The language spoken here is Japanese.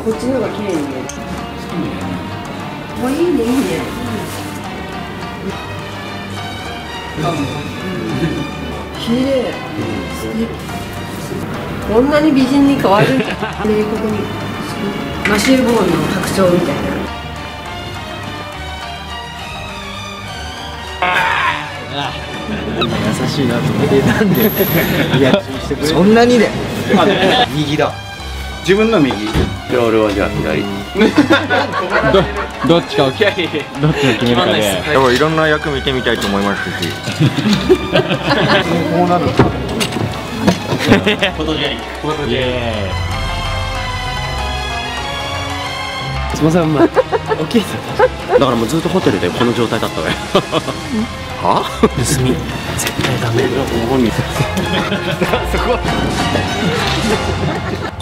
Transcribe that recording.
こっちの方が綺麗に見える。もういいね、いいね。綺麗。素敵。こんなに美人に変わるんじゃん。ここにマシューボーンの白鳥みたいな。 優しいなと思ってなんでリアクションしてくれる。そんなにで右だ。 自分の右。俺はじゃあ左。 どっちかを決めるかで。 でもいろんな役見てみたいと思いますし。こうなる。フォトジェニック。フォトジェニック。 すみません、お前。大きいですよ。 だからもうずっとホテルでこの状態だったわよ。は？盗み絶対ダメ。そこ。